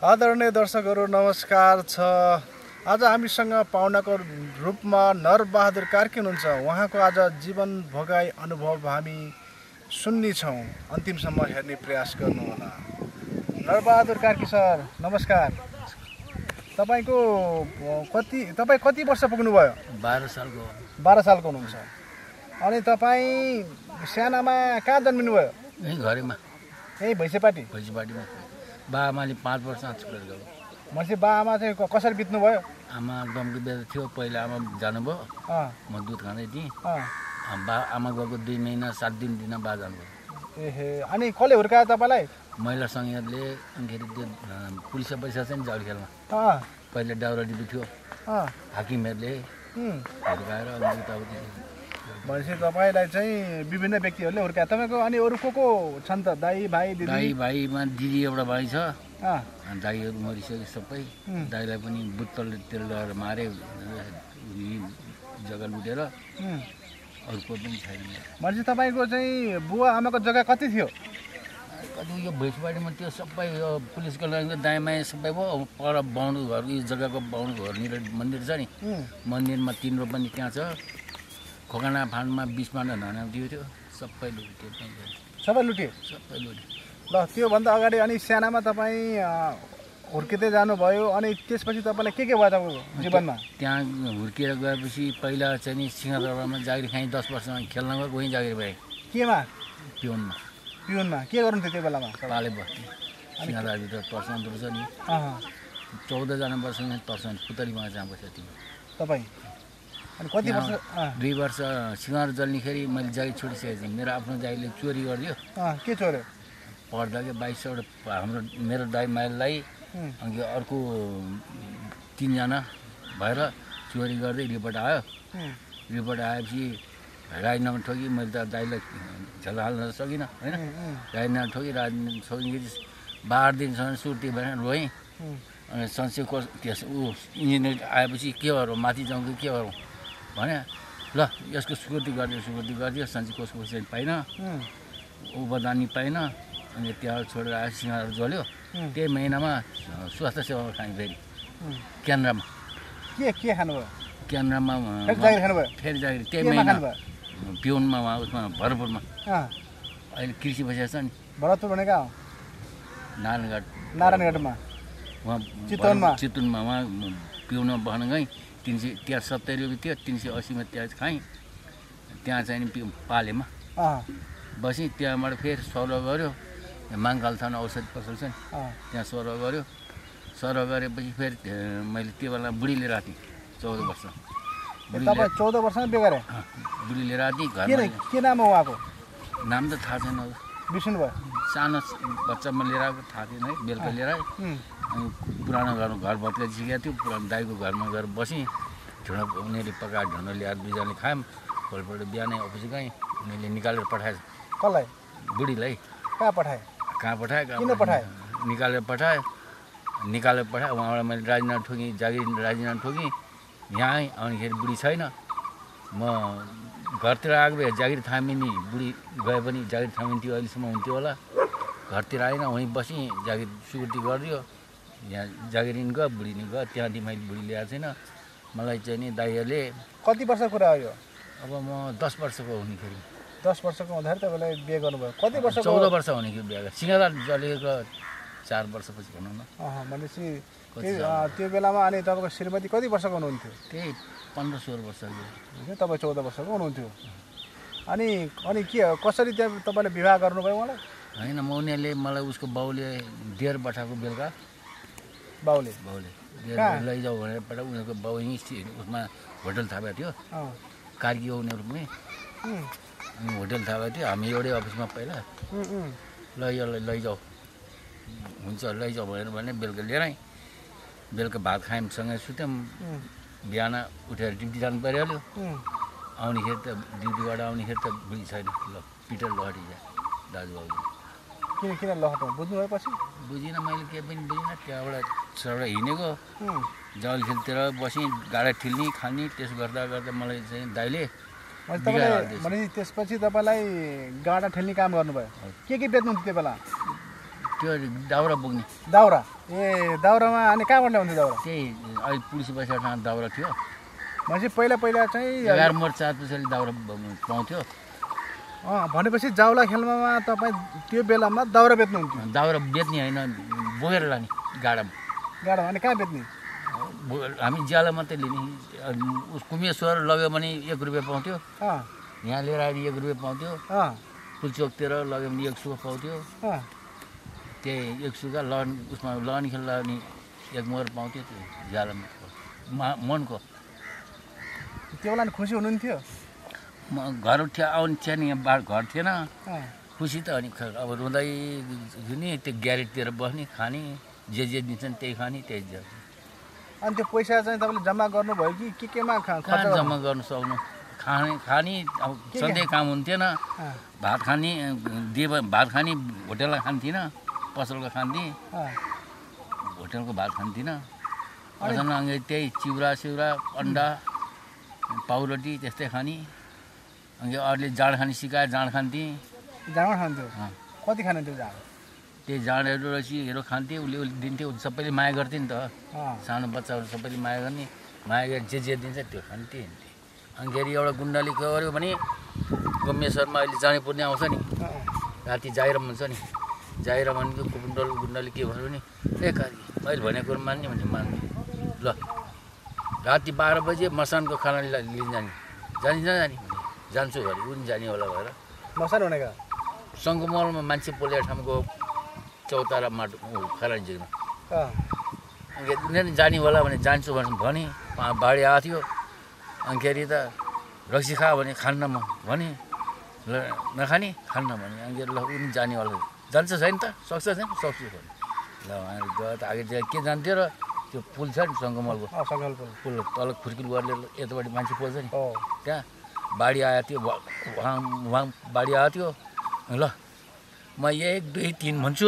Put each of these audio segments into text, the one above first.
आदरणीय दर्शकहरू नमस्कार छ। आज हामीसँग पाहुनाको रूपमा नरबहादुर कार्की हुनुहुन्छ। उहाँको आज जीवन भोगाई अनुभव हामी सुन्नेछौँ। अन्तिमसम्म हेर्ने प्रयास गर्नुहोला। नरबहादुर कार्की सर नमस्कार। तपाईँ कति वर्ष पुग्नुभयो? 12 सालको। 12 सालको हुनुहुन्छ। अनि तपाईँ सानामा कहाँ जन्मिनुभयो? यही घरैमा, यही भैँसेपाटीमा। बाआमाले 5 वर्ष छोडेर गयो। भनेपछि बाआमा चाहिँ कसरी बित्नुभयो? आमा दमको बेला थियो, पहिला आमा जानुभयो, म दुध खाँदै थिएँ। आमा गएको 2 महिना 7 दिन बा जानुभयो। एहे, अनि कसले हुर्कायो तपाईँलाई? महिला सङ्घीयले अनिखेरि त्यो पुलिस पैसा चाहिँ जाउरी खेलमा पहिला दाउरा डिपी थियो, हाकिमहरूले हुर्काएर यताउति। भनेपछि तपाईँलाई चाहिँ विभिन्न व्यक्तिहरूले हुर्कायो। तपाईँको अनि अरू को छन् त? दाई भाइ दिदी? भाइमा दिदी एउटा भाइ छ, दाईहरू मरिसक्यो सबै। दाईलाई पनि बुत्तलले तेल लगाएर मारे, जग्गा लुटेर। अरू को पनि छैन। भनेपछि तपाईँको चाहिँ बुवा आमाको जग्गा कति थियो? कति यो भैँसबारीमा त्यो सबै यो पुलिसको लागि दायाँ सबै भयो। पर बाहुन घर, यो जग्गाको बाहुन घरनिर मन्दिर छ नि, मन्दिरमा 3 रोपनी त्यहाँ छ। खोकाना फान्डमा 20 माना धाना दियो थियो, सबै लुट्यो। सबै लुट्यो? सबै लुट्यो। ल, त्योभन्दा अगाडि अनि सानामा तपाईँ हुर्किँदै जानुभयो, अनि त्यसपछि तपाईँलाई के भयो तपाईँको जीवनमा? त्यहाँ हुर्किएर गएपछि पहिला चाहिँ नि सिंहदरबारमा जागिर खाएँ। 10 वर्षमा खेल्न गएको, वहीँ जागिर भएँ। केमा? पिउनमा। के गर्नुहुन्थ्यो त्यो बेलामा? पाले बस्थेँ। सिंहदरबारभित्र तर्साउनु छ नि, 14 जना वर्ष तर्साउनु पुतलीमा जहाँ बसेको थिएँ तपाईँ। अनि कति वर्ष? 2 वर्ष सिँगार जल्नेखेरि मैले जागिर छोडिसकेको थिएँ। मेरो आफ्नो जागिरले चोरी गरिदियो। के चोर्यो? पढ्दा कि 2200 मेरो दाइ माइललाई अनि अर्को 3 जना भएर चोरी गर्दै रिपोर्ट आयो। रिपोर्ट आएपछि राजीनामा ठोकी। मैले त दाइलाई झेल हाल्न सकिनँ होइन। राजीनामा ठोकी। राजीनामा ठोकिँदाखेरि 12 दिनसम्म सुर्ती भएर रोएँ। अनि संशय कोष इन्जिनियर आएपछि के गरौँ, माथि जाउँ कि के गरौँ भने, ल यसको सुकुर्ती गरिदियो। सञ्चय कोषको चाहिँ पाइनँ, उपदानी पाइनँ। अनि त्यहाँ छोडेर आयो, सिंहहरू जल्यो। त्यही महिनामा स्वास्थ्य सेवामा खाएँ फेरि केन्द्रमा। के खानुभयो? केन्द्रमा फेरि जागिर त्यही महिना पिउनमा, उहाँ उसमा भरतपुरमा। अहिले कृषि बसेको छ नि। भरतपुर भनेको नारायणगढमा, उहाँ चितवनमा उहाँ पिउनमा बस्न गएँ। 370 रुपियाँ थियो, 380मा त्यहाँ खाएँ। त्यहाँ चाहिँ पालेमा बसेँ। त्यहाँबाट फेरि सरुवा गऱ्यो, माङकाल थाना औषधि पसल छ नि, त्यहाँ सरुवा गऱ्यो। सरुवा गरेपछि फेरि मैले त्यो बेला बुढी लिएर आएको थिएँ। 14 वर्ष। तपाईँ 14 वर्षमा बिहे गरे? बुढी लिएर आएको थिएँ घरमा। के नाम हो उहाँको? नाम त थाहा छैन, बिर्सिनु भयो? सानो बच्चामा लिएर आएको थाहा थिएन है। बेलुका लिएर आएँ। अनि पुरानो घर भत्का सिकेको थियो। पुरानो दाइको घरमा गएर बसेँ। ढुँडा उनीहरूले पकाएर ढुँडा ल्याएर 2 जनाले खायौँ। भोलिपल्ट बिहानै अफिस गएँ। उनीहरूले निकालेर पठाएछ। कसलाई? बुढीलाई। कहाँ पठाए? किन पठाए? निकालेर पठाएँ। उहाँबाट मैले राजीनामा ठोकेँ, जागिर राजीनामा ठोकेँ। यहाँ आएँ। अनिखेरि बुढी छैन। म घरतिर आएको भए जागिर थामिनी, बुढी गए पनि जागिर थामिन्थ्यो, अहिलेसम्म हुन्थ्यो होला। घरतिर आएन, वहीँ बसेँ। जागिर सुकुर्ती गरिदियो। यहाँ जागिर नि गयो, बुढी नि गयो। त्यहाँदेखि मैले बुढी ल्याएको छैन। मलाई चाहिँ नि दाइहरूले। कति वर्षको कुरा हो यो? अब म 10 वर्षको हुनेखेरि। 10 वर्षको हुँदाखेरि तपाईँलाई बिहे गर्नुभयो? कति वर्ष? 14 वर्ष हुनेखेरि बिहे गरेँ। सिंहदर जलेको 4 वर्षपछि भनौँ न। भनेपछि त्यो बेलामा अनि तपाईँको श्रीमती कति वर्षको हुनुहुन्थ्यो? त्यही 15-16 वर्षको। तपाईँ 14 वर्षको हुनुहुन्थ्यो। अनि के कसरी त्यहाँ तपाईँले विवाह गर्नुभयो उहाँलाई? होइन, उनीहरूले मलाई उसको बाउले डेर पठाएको बेलुका। बाउले लैजाऊ भनेर पठाएको। उनीहरूको बाउ यहीँ उसमा होटल थापेको थियो, कार्की हो उनीहरू पनि। अनि होटल थापेको थियो। हामी एउटै अफिसमा पहिला। लैजाऊ हुन्छ लैजाऊ भनेर बेलुका लिएर आएँ। बेलुका भात खायौँ, सँगै सुत्यौँ। बिहान उठेर ड्युटी जानु परिहाल्यो। आउनेखेरि त ड्युटीबाट आउनेखेरि त बुढी छैन। ल पिटर लहटी যায় दाजुभाउजू। किन लहट बुझ्नु भएपछि? बुझिनँ, मैले केही पनि बुझिनँ। त्यहाँबाट सबै हिँडेको जल खेलतिर बसेँ, गाडा ठिल्ने खाने। त्यसो गर्दा मलाई चाहिँ दाइले भनेपछि त्यसपछि तपाईँलाई गाडा ठेल्ने काम गर्नुभयो? के बेच्नुहुन्थ्यो त्यो बेला? त्यो दाउरा बोक्ने दाउरा ए दाउरामा अनि कहाँबाट ल्याउँथ्यो दाउरा त्यही अहिले पुलिस बसेर दाउरा थियो भनेपछि पहिला चाहिँ 11 मोड 4 पछाडि दाउरा पाउँथ्यो भनेपछि जाउला खेल्मामा तपाईँ त्यो बेलामा दाउरा बेच्नुहुन्थ्यो दाउरा बेच्ने होइन बोकेर लाने गाडामा अनि कहाँ बेच्ने हामी ज्याला मात्रै लिने कुमेश्वर लग्यो भने 1 रुपियाँ पाउँथ्यो यहाँ लिएर आएर 1 रुपियाँ पाउँथ्यो पुलचोकतिर लग्यो भने 1 सौ पाउँथ्यो त्यही 1 सौका लन उसमा लन खेल्दा अनि 1 मोहर पाउँथ्यो त्यो ज्यालामा मनको त्यो बेला खुसी हुनुहुन्थ्यो म घर आउने थिएन यहाँ घर थिएन खुसी त अनि अब रुँदै नि त्यो ग्यारेजतिर बस्ने खाने जे दिन्छन् त्यही खाने त्यही जाने अनि त्यो पैसा चाहिँ तपाईँले जम्मा गर्नुभयो कि केमा कहाँ जम्मा गर्नु सक्नु खाने अब सधैँ काम हुन्थेन भात खाने भात खाने होटेलमा खान्थिनँ पसलको खान्थेँ होटेलको भात खान्थिनँ अझ त्यही चिउरा सिउरा अन्डा पाउरोटी त्यस्तै खाने अनि अरूले जाँड खाने सिकाएर जाँड खान्थेँ जाँड खान्थ्यो कति खाने त्यो जाँड त्यही जाँडहरू रसीहरू खान्थेँ उसले दिन्थ्यो सबैले माया गर्थे नि त सानो बच्चाहरू सबैले माया गर्ने माया गरेर जे दिन्छ त्यो खान्थेँ अनि फेरि एउटा गुन्डाले के गर्यो भने गुम्मेश्वरमा अहिले जाने पुर्ने आउँछ नि राति जाइरम हुन्छ नि जाइरम भनेको गुन्डाले के भन्यो भने कारी मैले भनेको कुरो मान्ने भने मान्ने ल राति 12 बजे मसानको खाना लिन जाने जान्छु घरि उनी जाने होला भएर मसान भनेको सङ्गमलमा मान्छे पोलेको ठाउँको चौतारा माटो खरानी जिग्न अनि उनीहरू जाने होला भने जान्छु भने बाढी आएको थियो अनि खेरि त रक्सी खा भने खान्न म भने ल नखाने खान्न भने अनि ल उनी जाने होला जान्छ छैन त सक्छ छैन सक्छु भने ल गयो त अगाडि के जान्थ्यो र त्यो पुल छ नि सङ्गमलको पुल तल खुर्किल गरेर यतापट्टि मान्छे पोल्छ नि त्यहाँ बाढी आएको थियो वहाँ बाढी आएको थियो ल म 1 2 3 भन्छु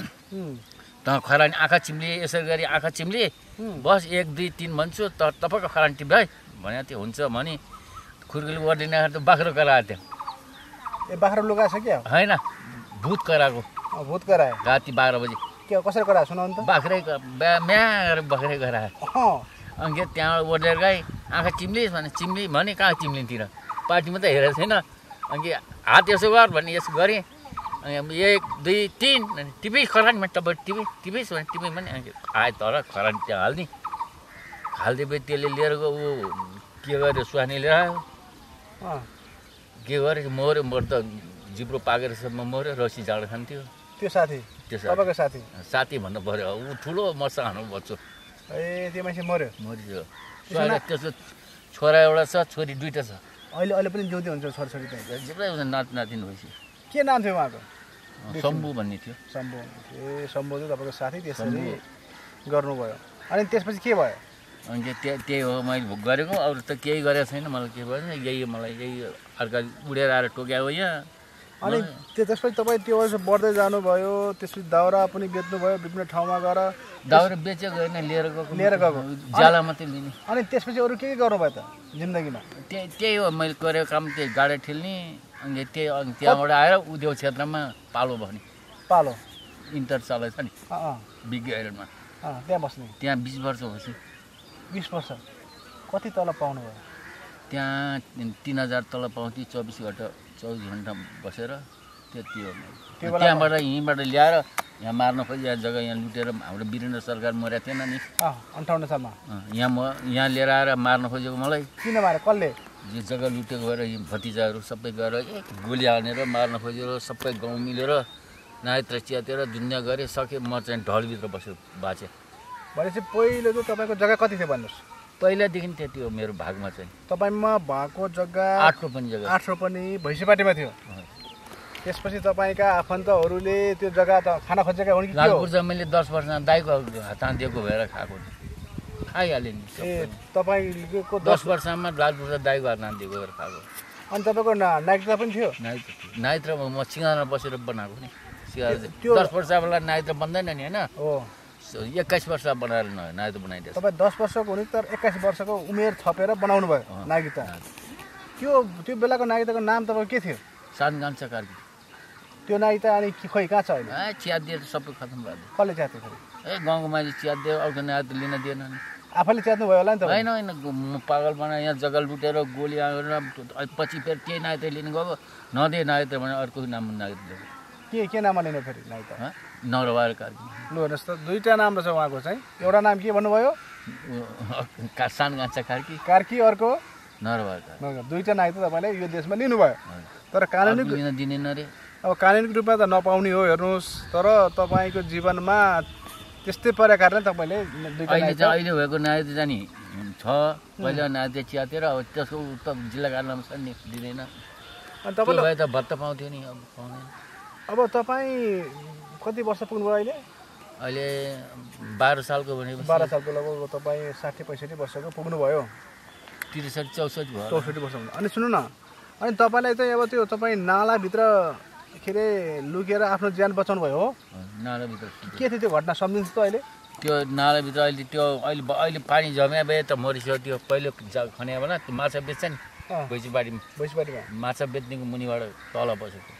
त खरानी आँखा चिम्ले यसरी गरी आँखा चिम्ले बस 1 2 3 भन्छु त तपाईँको खरानी टिप्दा है भने त्यो हुन्छ भने खुर्किल गरिदिने त बाख्रो कराएको थियो ए बाख्रो लुगाएको छ क्या होइन भूत कराएको राति 12 बजे के कसरी करायो सुनाउनु त बाख्रै म्याएर बाख्रै करायो अनि त्यहाँबाट ओर्लेर गएँ आँखा चिम्ली भने कहाँ चिम्लिन्थेन पार्टीमा त हेरेको छैन अनि हात यसो गर भने यसो गरेँ अनि 1 2 3 अनि टिपी खरानीमा टिपिस भने टिपी भने आयो तर खरानी त्यहाँ हालिदिएपछि त्यसले लिएर गयो ऊ के गर्यो सुहानी लिएर आयो के गर्यो मऱ्यो त जिब्रो पाकेर मऱ्यो रसी जाँड खान्थ्यो त्यो तपाईँको साथी भन्नु पऱ्यो ऊ ठुलो मसा खानु बच्चो ए त्यो मान्छे मऱ्यो त्यसको छोरा एउटा छ छोरी 2टा छ अहिले पनि जिउँदै हुन्छ छोरछोरी त जिब्रै नातिन भएपछि के नाम थियो उहाँको शम्भु भन्ने थियो शम्भु चाहिँ तपाईँको साथी त्यसरी गर्नुभयो अनि त्यसपछि के भयो अनि त्यही हो मैले गरेको अरू त केही गरेको छैन मलाई के भयो यही अर्का उडेर आएर टोक्यायो यहाँ अनि त्यसपछि तपाईँ त्यो बढ्दै जानुभयो त्यसपछि दाउरा पनि बेच्नुभयो विभिन्न ठाउँमा गएर दाउरा बेचेको होइन लिएर गएको ज्याला मात्रै लिने अनि त्यसपछि अरू के गर्नुभयो त जिन्दगीमा त्यही हो मैले गरेको काम त्यही गाडी ठेल्ने अनि त्यहाँबाट आएर उद्योग क्षेत्रमा पालो इन्टर चलाएछ नि बिग आइरनमा त्यहाँ बस्ने त्यहाँ 20 वर्ष भएपछि 20 वर्ष कति तलब पाउनुभयो त्यहाँ 3000 तलब पाउँथ्यो 24 घन्टा बसेर त्यति हो त्यहाँबाट यहीँबाट ल्याएर यहाँ मार्न खोजी यहाँ जग्गा यहाँ लुटेर हाम्रो वीरेन्द्र सरकार मरेको थिएन नि 58 सालमा यहाँ लिएर आएर मार्न खोजेको मलाई किन मारे कसले यो जग्गा लुटेको भएर भतिजाहरू सबै गएर गोली हानेर मार्न खोजेर सबै गाउँ मिलेर नायत्र च्यातेर दुनियाँ गरेँ सकेँ म चाहिँ ढलभित्र बसेर बाँचेँ भनेपछि पहिलो चाहिँ तपाईँको जग्गा कति थियो भन्नुहोस् पहिलादेखि त्यति हो मेरो भागमा चाहिँ तपाईँमा भएको जग्गा 8 रोपनी जग्गा 8 रोपनी भैँसीपाटीमा थियो त्यसपछि तपाईँका आफन्तहरूले त्यो जग्गा त खाना खोजेका हुन् कि लालपुर मैले 10 वर्ष दाइको हात दिएको भएर खाएको खाइहालेँ नि ए तपाईँको 10 वर्षमा लालपुर दाइको हात दिएको भएर खाएको अनि तपाईँको नाइट्रा पनि थियो नाइट्रा म सिंगारमा बसेर बनाएको नि 10 वर्षवाला नाइट्रा बन्दैन नि होइन हो 21 वर्ष बनाएर नाइट्रा बनाइदिएछ तपाईँ 10 वर्षको हुने तर 21 वर्षको उमेर थपेर बनाउनु भयो नागरिकता त्यो बेलाको नागरिकताको नाम तपाईँको के थियो सानगान्छा कार्की त्यो नाइ त अनि खोइ कहाँ छ अहिले चिया दिएर सबै खतम भयो कसले च्यात्यो फेरि गाउँको मान्छे चिया दियो अर्को नाय त लिन दिएन नि आफैले च्यात्नु भयो होला नि त होइन होइन म पागल बनाएर यहाँ जग्गा लुटेर गोली हालेर पछि फेरि त्यही नाय त लिनु गएको नदिए नाय त भने अर्को नाम नाय के नाममा लिनु फेरि नाइ त नरवार कार्की लु हेर्नुहोस् त दुईवटा नाम रहेछ उहाँको चाहिँ एउटा नाम के भन्नुभयो सान गाँचा कार्की कार्की अर्को नरवार दुईवटा नाइ त तपाईँले यो देशमा लिनुभयो तर कानुनी लिन दिनेन रे अब कानुनिक रूपमा त नपाउने हो हेर्नुहोस् तर तपाईँको जीवनमा त्यस्तै परेको कारणले तपाईँले अहिले भएको नाय त जाने छ पहिला नाय त च्यातेर अब त्यसको त जिल्ला कार्यालयमा छ नि दिँदैन अनि तपाईँले त भत्ता पाउँथ्यो नि अब पाउँदैन अब तपाईँ कति वर्ष पुग्नुभयो अहिले अहिले 12 सालको भनेपछि 12 सालको लगभग तपाईँ 60-65 वर्षको पुग्नुभयो 63-64 भयो 64 वर्ष अनि सुन्नु न अनि तपाईँलाई चाहिँ अब त्यो तपाईँ नालाभित्र के अरे लुकेर आफ्नो ज्यान बचाउनु भयो हो नालाभित्र के थियो त्यो घटना सम्झिन्छ त अहिले त्यो नालाभित्र अहिले त्यो अहिले पानी जम्या भए त मरिसक्यो त्यो पहिलो खन्या बेला त्यो माछा बेच्छ नि भैँसीबारीमा माछा बेच्नेको मुनिबाट तल बसेको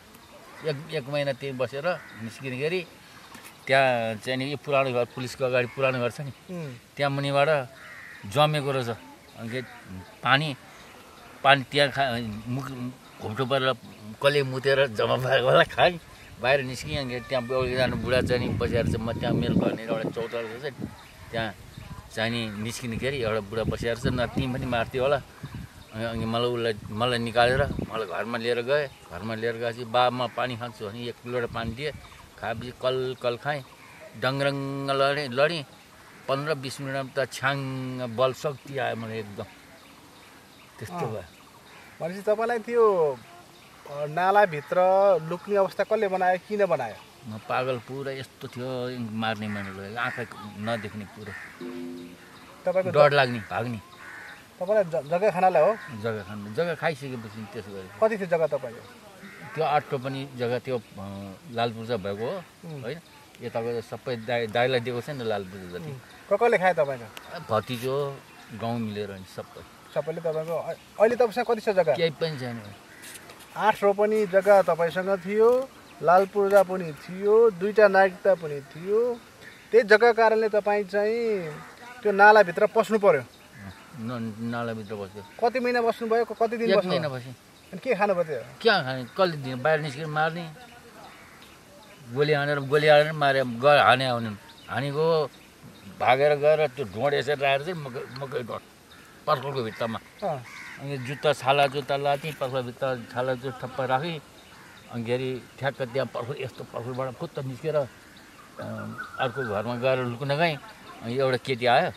एक महिना त्यही बसेर निस्किँदाखेरि त्यहाँ चाहिँ नि पुरानो घर पुलिसको अगाडि पुरानो घर छ नि त्यहाँ मुनिबाट जमेको रहेछ अनि पानी त्यहाँ मुख घुम्टो परेर कसले मुतेर जम्मा भएको होला खाएँ बाहिर निस्किएँ अनि त्यहाँ एकजना बुढा चाहिँ नि बसेर चाहिँ म त्यहाँ मेरो घरनिर एउटा चौतारा रहेछ नि त्यहाँ चाहिँ नि निस्किँदाखेरि एउटा बुढा बसेर चाहिँ न तिमी पनि मार्थ्यो होला अनि मलाई निकालेर मलाई घरमा लिएर गएँ घरमा लिएर गएपछि बाबा म पानी खान्छु भने 1 किलो पानी दिएँ खाएपछि कल खाएँ डङरङ्ग लडेँ 15-20 मिनटमा त छ्याङ बल शक्ति आयो मलाई एकदम त्यस्तो भयो भनेपछि तपाईँलाई त्यो नालाभित्र लुक्ने अवस्था कसले बनायो किन बनायो म पागल पुरा यस्तो थियो मार्ने मान्छे आँखा नदेख्ने पुरो तपाईँको डर लाग्ने भाग्ने तपाईँलाई जग्गा खानालाई हो जग्गा खाइसकेपछि त्यसो गरे कति थियो जग्गा तपाईँको त्यो 8 पनि जग्गा त्यो लालपुर्जा भएको हो होइन यताको सबै दाइलाई दिएको छ नि लालपुर्जा जति कसले खायो तपाईँको भतिजो गाउँ मिलेर नि सबैले तपाईँको अहिले तपाईँसँग कति छ जग्गा केही पनि छैन 8 रोपनी जग्गा तपाईँसँग थियो लालपुर्जा पनि थियो 2टा नागरिकता पनि थियो त्यही जग्गा कारणले तपाईँ चाहिँ त्यो नालाभित्र पस्नु पर्यो नालाभित्र बस्यो कति महिना बस्नुभयो कति दिन बस्नु 1 महिना बस्यो अनि के खानु पर्थ्यो क्या खाने कसले दिने बाहिर निस्केर मार्ने गोली हानेर मारे हाने आउने हानेको भागेर गएर त्यो ढोँड यसरी राखेर चाहिँ मकै ढोँड पर्खलको भित्तामा अनि छाला जुत्ता लाथेँ पर्खलभित्र छाला जुत्ता ठप्प राखेँ अनि खेरि ठ्याक्क त्यहाँ पर्खल यस्तो पर्खलबाट फुत्त निस्केर अर्को घरमा गएर लुक्न गएँ अनि एउटा केटी आयो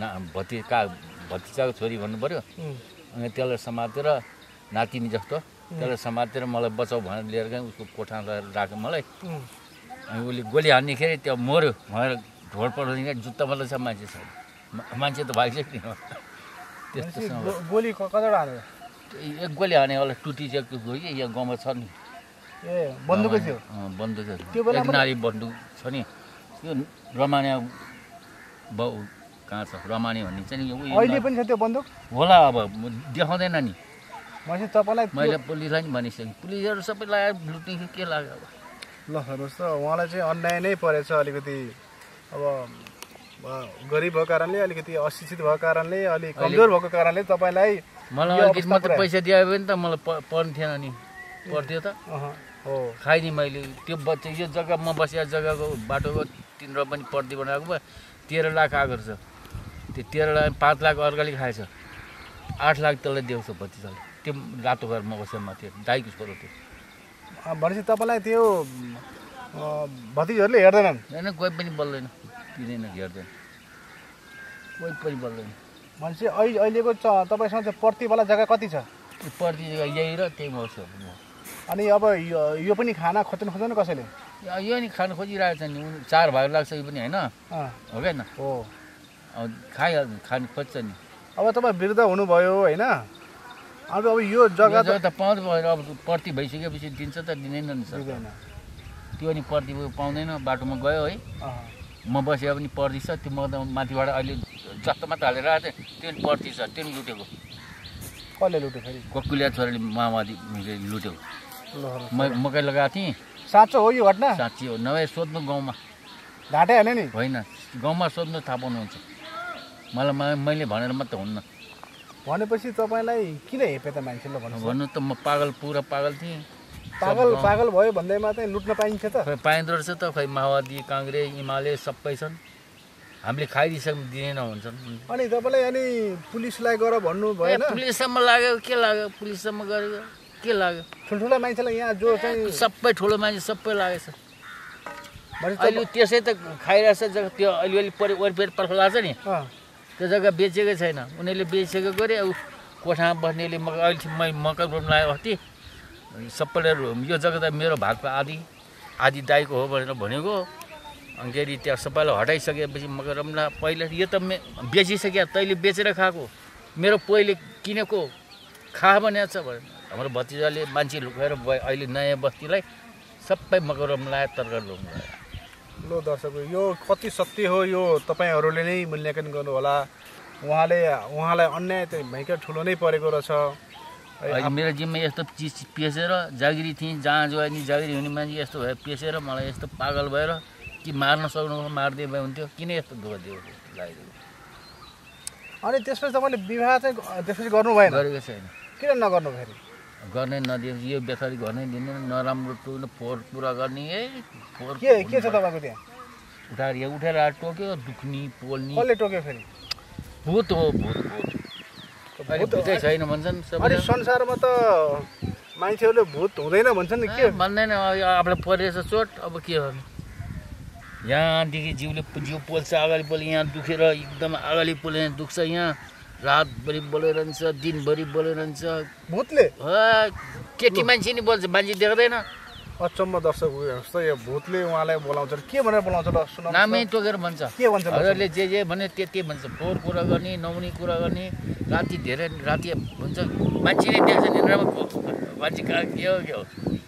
भतिजाको छोरी भन्नु पऱ्यो अनि त्यसलाई समातेर नातिनी जस्तो त्यसलाई समातेर मलाई बचाउ भनेर लिएर गएँ उसको कोठामा लगेर राख्यो मलाई अनि उसले गोली हान्नेखेरि त्यो मऱ्यो भनेर ढोड पठाउँदाखेरि जुत्ता मात्रै छ मान्छे त भागिसक्यो नि त्यस्तो गोली कतिवटा हान्यो एक गोली हाने होला टुटी चेक गयो कि यहाँ गाउँमा छ नि ए बन्दुकै थियो बन्दुक एक नारी बन्दुक छ नि त्यो रमानिया बाउ कहाँ छ रमानी भन्ने चाहिँ अहिले पनि छ त्यो बन्दुक होला अब देखाउँदैन नि मैले तपाईँलाई मैले पुलिसलाई नि भनिसकेँ पुलिसहरू सबै लगाएर लुट्ने के लाग्यो अब ल हेर्नुहोस् त उहाँलाई चाहिँ अन्याय नै परेछ अलिकति अब गरिब भएको कारणले अलिकति अशिक्षित भएको कारणले अलिक कमजोर भएको कारणले तपाईँलाई मलाई अलिकति मात्रै पैसा दियो भने त मलाई पर्ने थिएन नि पर्थ्यो त हो खाइदिएँ मैले त्यो बच्चा यो जग्गा म बसेको जग्गाको बाटोको 3 रुपियाँ पनि पर्दी बनाएको भयो 13 लाख आएको रहेछ त्यो 13 लाख 5 लाख अर्काले खाएछ 8 लाख त्यसलाई दिएको छ भतिजाले त्यो रातो घर म बसेमा थियो दाइको छोरो थियो भनेपछि तपाईँलाई त्यो भतिजहरूले हेर्दैनन् होइन कोही पनि बोल्दैन पिँदैन हेर्दैन कोही पनि बोल्दैन भनेपछि अहिलेको तपाईँसँग चाहिँ पर्तीवाला जग्गा कति छ पर्ती जग्गा यही र त्यही मर्छु अनि अब यो पनि खाना खोज्दैन कसैले यो नि खान खोजिरहेको छ नि 4 भाग लाग्छ यो पनि होइन हो क्या हो खानु खोज्छ नि अब तपाईँ वृद्ध हुनुभयो होइन अब यो जग्गा त पाउँदै भएर अब पर्ती भइसकेपछि दिन्छ त दिँदैन नि सर त्यो नि पर्ती पाउँदैन बाटोमा गयो है म बसेको पनि पर्ती छ त्यो म त माथिबाट अहिले जस्तो मात्र हालेर आएको थिएँ त्यो पनि पर्ती छ त्यो पनि लुटेको कसले लुट्यो फेरि ककुलिया छोराले माओवादी लुट्यो मकै लगाएको थिएँ। साँचो हो यो घटना? साँच्ची हो, नभए सोध्नु गाउँमा। ढाँटे होइन नि? होइन, गाउँमा सोध्नु थाहा पाउनुहुन्छ। मैले भनेर मात्रै हुन्न। भनेपछि तपाईँलाई किन हेपे त मान्छेले भन्नु त म पुरा पागल थिएँ। पागल भयो भन्दैमा चाहिँ लुट्न पाइन्छ त? खै पाइँदो रहेछ त। खै माओवादी, काङ्ग्रेस, एमाले सबै छन्। हामीले खाइदिइसक्नु दिएन भन्छन्। अनि तपाईँलाई पुलिसलाई गर भन्नु भएन? पुलिससम्म लाग्यो, के लाग्यो? पुलिससम्म गरेको के लाग्यो? ठुल्ठुला मान्छेलाई यहाँ जो चाहिँ सबै ठुलो मान्छे सबै लागेछ। अहिले त्यसै त खाइरहेछ जग्गा, त्यो अलिअलि वरिपरि पर्ख लाग्छ नि, त्यो जग्गा बेचेकै छैन। उनीहरूले बेचेको गरे। अब कोठामा बस्नेले मकै रोप्नु लाग्यो अस्ति। सबैले यो जग्गा त मेरो भागको आधी दाइको हो भनेर भनेको। अनि फेरि त्यहाँ सबैलाई हटाइसकेपछि मकै रोप्नु पहिले यो त बेचिसक्यो, तैँले बेचेर खाएको, मेरो पहिले किनेको खा भनेको छ भने हाम्रो भतिजाले मान्छे लुकाएर अहिले नयाँ बस्तीलाई सबै मकै रोप्नु लाग्यो, तरकारी रोप्नु लाग्यो। लो दर्शक, यो कति सत्य हो यो तपाईँहरूले नै मूल्याङ्कन गर्नु होला। उहाँलाई अन्याय त भयङ्कर ठुलो नै परेको रहेछ। अहिले मेरो जिम्मा यस्तो चिज पेसेर जागिरी थिएँ, जहाँ जोयो नि जागिरी हुने मान्छे यस्तो भयो पेसेर मलाई यस्तो पागल भएर कि मार्न सक्नु मारिदिए भए हुन्थ्यो। किन यस्तो दुःख दियो लागिदियो? अनि त्यसपछि तपाईँले विवाह चाहिँ त्यसपछि गर्नु भएन? गरेको छैन। किन नगर्नु फेरि? गर्नै नदिए यो बेथरी गर्नै दिँदैन। नराम्रो टोक्नु फोहोर पुरा गर्ने। के छ तपाईँको त्यहाँ? उठेर टोक्यो, दुख्ने पोल्ने। कसले टोक्यो फेरि? भूत हो, भूत। भूतै छैन भन्छन् अनि संसारमा त मान्छेहरूले भूत हुँदैन भन्छन् नि, के भन्दैन? आफूलाई परेछ चोट, अब के गर्नु? यहाँदेखि जिउ पोल्छ, अगाडि पोल्छ, यहाँ दुखेर एकदम अगाडि पोल्ने दुख्छ। यहाँ रातभरि बोलिरहन्छ, दिनभरि बोलिरहन्छ भूतले। केटी मान्छे नि बोल्छ, मान्छे देख्दैन। अचम्म दर्शक जस्तो यो भूतले उहाँलाई बोलाउँछ। के भनेर बोलाउँछ ल सुनाउनु? नामै तोकेर भन्छ। के भन्छ? हजुरले जे भने त्यति भन्छ। फोहोर कुरा गर्ने, नहुने कुरा गर्ने, राति हुन्छ मान्छे नै देख्छ निन्द्रामा, मान्छे कहाँ के हो।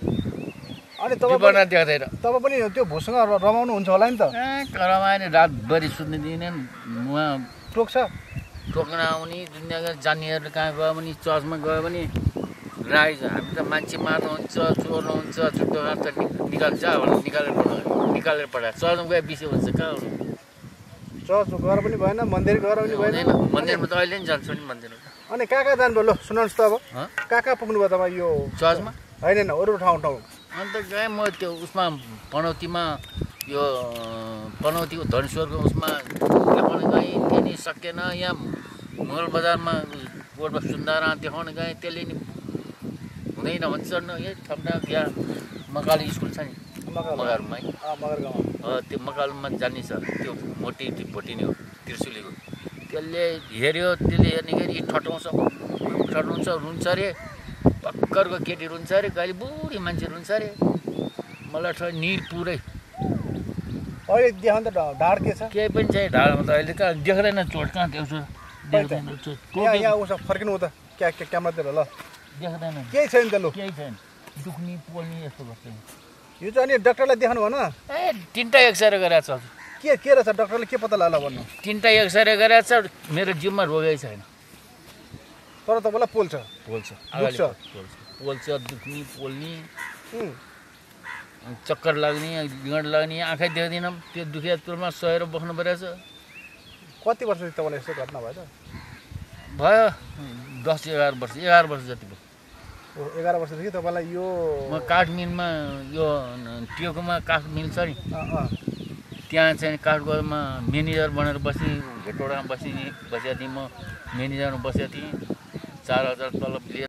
अनि तपाईँ देख्दैन। तपाईँ पनि त्यो भूतसँग रमाउनु हुन्छ होला नि त? रमायो नि, रातभरि सुत्नु दिँदैन। उहाँ टोक्न आउने दुनियाँका जान्नेहरू कहाँ गयो भने, चर्चमा गयो भने राइज हामी त मान्छे मार्नुहुन्छ, चोर्नुहुन्छ, छुट्टो हात निकाल्छ भनेर निकालेर पठायो। चर्चमा गए विषय हुन्छ। कहाँ हुनु? चर्च गएर पनि भएन, मन्दिर गएर पनि भएन। मन्दिरमा त अहिले नि जान्छु नि मन्दिरमा। अनि कहाँ जानुभयो? ल सुनाउनुहोस् त अब। कहाँ पुग्नुभयो तपाईँ? यो चर्चमा होइन, अरू ठाउँ। अन्त गएँ म त्यो उसमा पनौतीमा, यो पनौतीको धनेश्वरको उसमा देखाउन गएँ। त्यहाँ नि सकेन। यहाँ मुगल बजारमा गोडमा सुन्दारा देखाउन गएँ, त्यसले नि हुँदैन भन्छ। यही ठाउँमा यहाँ मकाल स्कुल छ नि, मगरमा है, त्यो मकालमा जाने छ। त्यो मोटी भोटिने हो, त्रिशुलीको। त्यसले हेऱ्यो, त्यसले हेर्नेखेरि ठटाउँछ, रुन्छ अरे। पक्करको केटी रुन्छ अरे, कहिले बुढी मान्छे रुन्छ अरे। मलाई निर पुरै अहिले देखाउनु त ढाड के छ? केही पनि छैन ढाडमा त अहिले। कहाँ देख्दैन चोट, कहाँ देख्छु? देख्दैन चोट। यहाँ उस फर्किनु त क्यामेरातिर ल। देख्दैन, केही छैन त? लु केही छैन, दुख्ने पोल्ने यस्तो गर्छ। यो चाहिँ अनि डाक्टरलाई देखाउनु भएन? तिनवटा एक्सरे गरेको छ। के रहेछ? डाक्टरले के पत्ता लाग्ला भन्नु? तिनवटा एक्सरे गरेको छ। मेरो जिउमा रोगै छैन, तर तपाईँलाई पोल्छ। दुख्ने पोल्ने, चक्कर लाग्ने, ढिँड लाग्ने, आँखै देख्दिनँ। त्यो दुखिया तुरमा सहेर बस्नु परेछ। कति वर्षदेखि तपाईँलाई यस्तो घटना भयो त? भयो 10-11 वर्ष, 11 वर्ष जति भयो। 11 वर्षदेखि तपाईँलाई यो? म काठ मिलमा, यो टियोकोमा काठ मिल छ नि, त्यहाँ चाहिँ काठगोदाममा म्यानेजर बनेर बसेँ। हेटौडामा बसेको थिएँ म, म्यानेजरमा बसेको थिएँ। 4,000 तलब लिएर